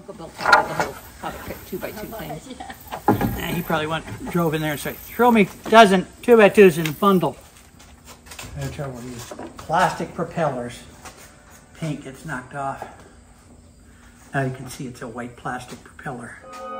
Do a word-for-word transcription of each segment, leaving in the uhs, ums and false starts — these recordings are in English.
Uncle Bill taught me the whole how to pick two by two thing. Yeah. And he probably went, drove in there and said, throw me a dozen two by twos in a bundle. No trouble with these plastic propellers. Paint gets knocked off. Now you can see it's a white plastic propeller.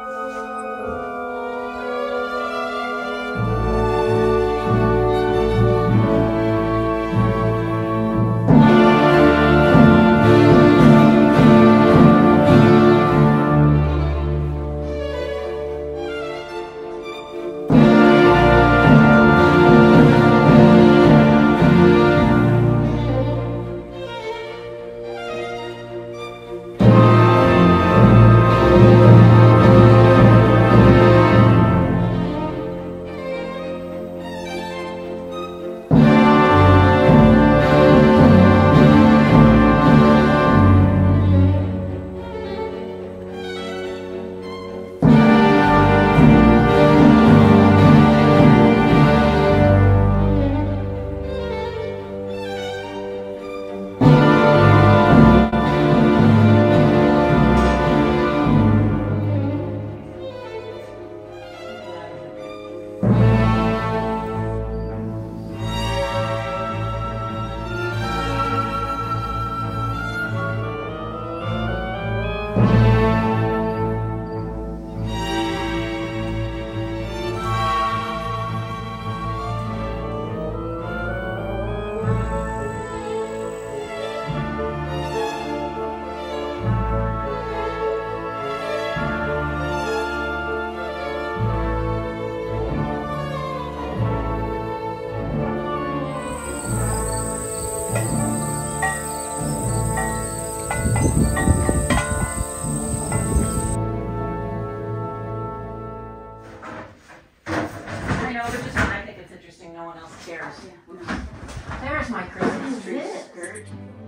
There's my Christmas tree skirt.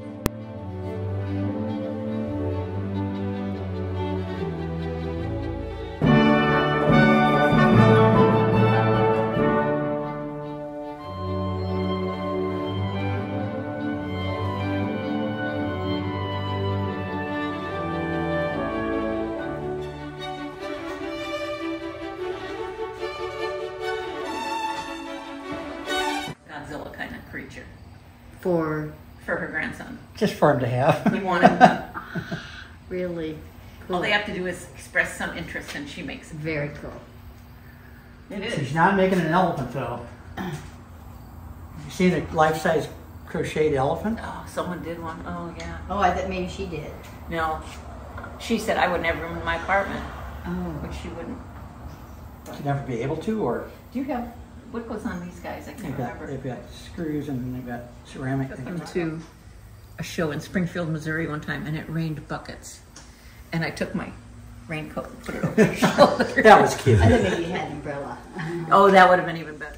Godzilla kind of creature. For for her grandson. Just for him to have. He wanted really cool. All they have to do is express some interest and she makes it. Very cool. It is. She's not making an elephant though. You see the life-size crocheted elephant? Oh, someone did one. Oh, yeah. Oh, I thought maybe she did. No. She said I wouldn't have room in my apartment. Oh. Which she wouldn't. She'd never be able to, or? Do you have, what goes on these guys? I can't They've got, remember. they've got screws and they've got ceramic. I went to a show in Springfield, Missouri one time, and it rained buckets. And I took my raincoat and put it over my shoulder. That was cute. I thought maybe you had an umbrella. Oh, that would have been even better.